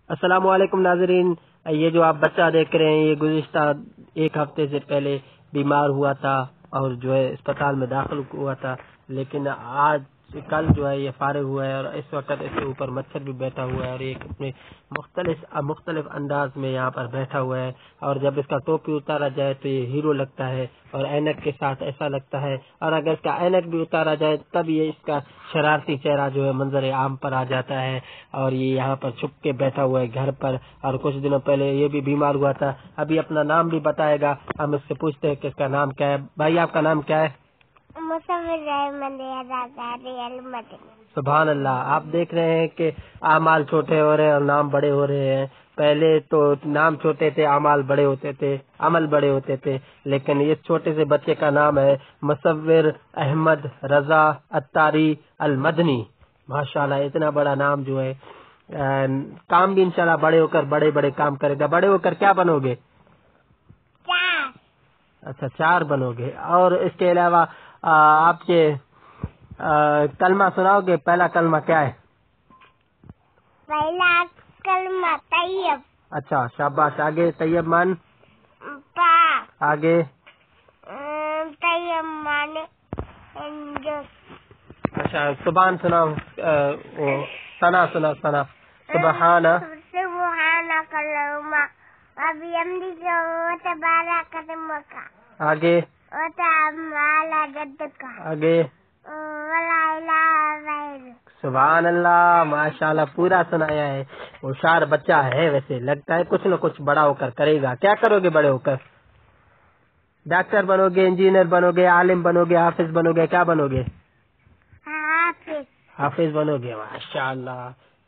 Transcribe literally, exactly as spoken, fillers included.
السلام علیکم ناظرین، یہ جو آپ بچہ دیکھ رہے ہیں یہ گزشتہ ایک ہفتے سے پہلے بیمار ہوا تھا اور جو ہے اسپتال میں داخل ہوا تھا، لیکن آج کل جو ہے یہ فارغ ہوا ہے اور اس وقت اس کے اوپر مچھر بھی بیٹھا ہوا ہے اور ایک اپنے مختلف مختلف انداز میں یہاں پر بیٹھا ہوا ہے، اور جب اس کا ٹوپی اتارا جائے تو یہ ہیرو لگتا ہے اور اینک کے ساتھ ایسا لگتا ہے، اور اگر اس کا اینک بھی اتارا جائے تب یہ اس کا شرارتی چہرہ جو ہے منظر عام پر آ جاتا ہے، اور یہ یہاں پر چھپ کے بیٹھا ہوا ہے گھر پر، اور کچھ دنوں پہلے یہ بھی بیمار ہوا تھا۔ ابھی اپنا نام بھی بتائے گا، ہم اس سے پوچھتے ہیں کہ اس کا نام کیا ہے۔ بھائی آپ کا نام کیا ہے؟ مصور احمد المدنی۔ سبحان اللہ، آپ دیکھ رہے ہیں کہ اعمال چھوٹے ہو رہے ہیں اور نام بڑے ہو رہے ہیں۔ پہلے تو نام چھوٹے تھے، اعمال بڑے ہوتے تھے، عمل بڑے ہوتے تھے، لیکن اس چھوٹے سے بچے کا نام ہے مصور احمد رضا اتاری المدنی۔ ماشاءاللہ، اتنا بڑا نام جو ہے، کام بھی انشاءاللہ بڑے ہو کر بڑے بڑے کام کرے گا۔ بڑے ہو کر کیا بنو گے؟ چار۔ اچھا، چار بنو گے۔ اور اس کے علاوہ آپ کے کلمہ سناؤ گے؟ پہلا کلمہ کیا ہے؟ پہلا کلمہ طیب۔ اچھا، شاباش۔ آگے؟ طیب من؟ پاک۔ آگے؟ طیب من جو۔ اچھا، سبحان سناؤ، ثنا سناؤ، ثنا۔ سبحان سبحانک اللہم وبحمدک وتبارک اسمک آگے؟ وتعالى جدک آگے؟ ولا الہ غیرک۔ سبحان اللہ، ماشاءاللہ، پورا سنایا ہے۔ ہوشیار بچہ ہے، ویسے لگتا ہے کچھ نہ کچھ بڑا ہو کر کرے گا۔ کیا کرو گے بڑے ہو کر؟ ڈاکٹر بنو گے، انجینئر بنو گے، عالم بنو گے، حافظ بنو گے، کیا بنو گے؟ حافظ۔ حافظ بنو گے، ماشاءاللہ۔